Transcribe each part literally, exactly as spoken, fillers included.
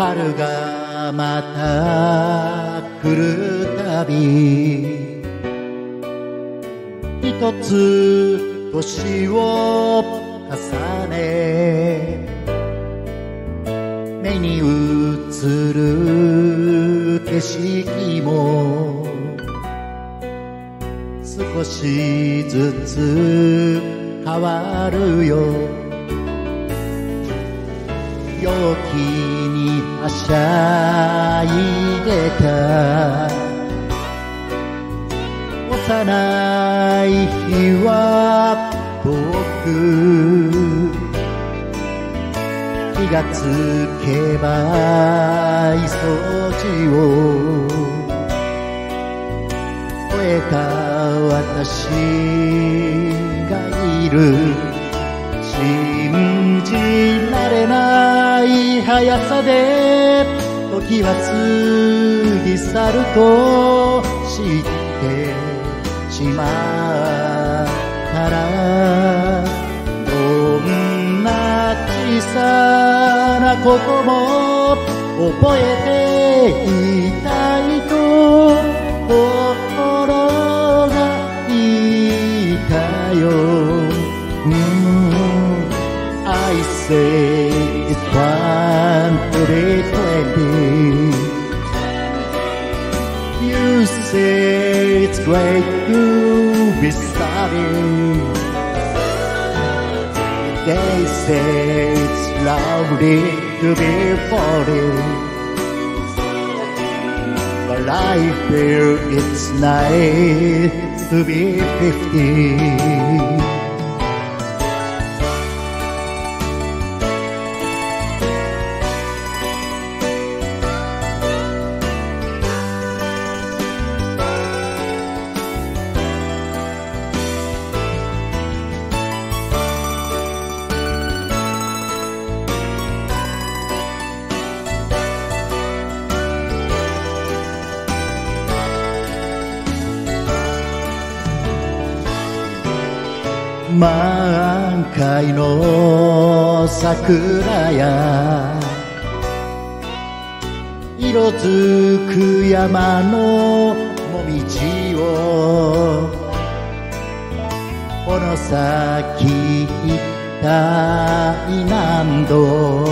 春がまた来るたび一つ年を重ね目に映る景色も少しずつ変わるよ陽気にはしゃいでた幼い日は遠く気がつけばいそじを超えた私がいる信じられない速さで時は過ぎ去ると知ってしまったらどんな小さなことも覚えていたいと心が言ったよ、I say it's one to be twenty. You say it's great to be starting. They say it's lovely to be forty. But I feel it's nice to be fifty.満開の桜や色づく山のもみじをこの先一体何度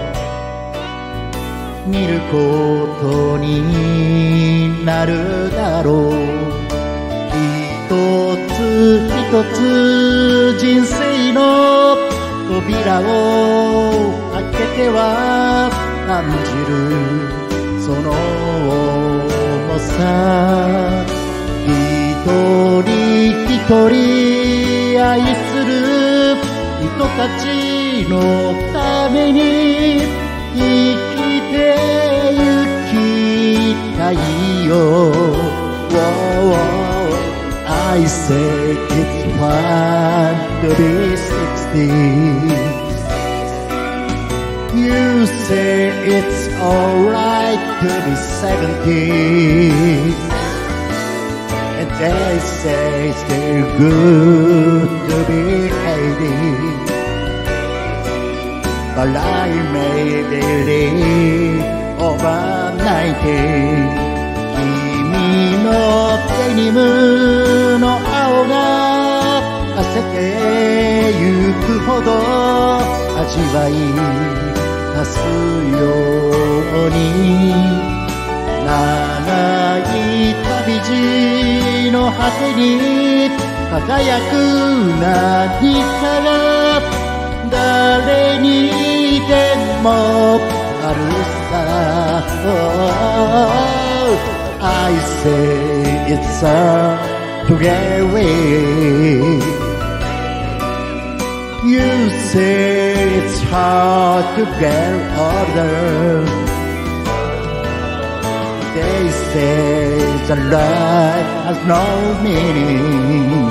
見ることになるだろう一つ一つ人生の扉を開けては感じるその重さ一人一人愛する人たちのために生きてゆきたいよI say it's fun to be sixty. You say it's alright to be seventy. And they say it's still good to be eighty. But I may believe over ninety.君のデニムの青が褪せてゆくほど味わい足すように長い旅路の果てに輝く何かが誰にでもあるさI say it's hard to get away. You say it's hard to get older. They say the life has no meaning.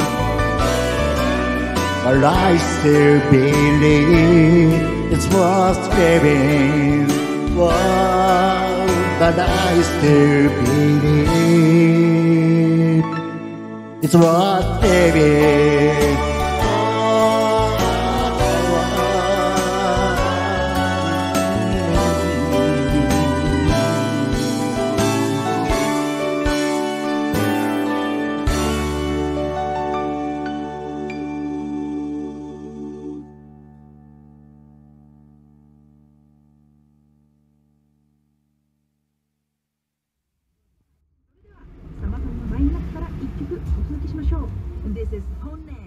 But I still believe it's worth living. Whoa. But I still believe it's worth living. Oh, ましょう。This is 本音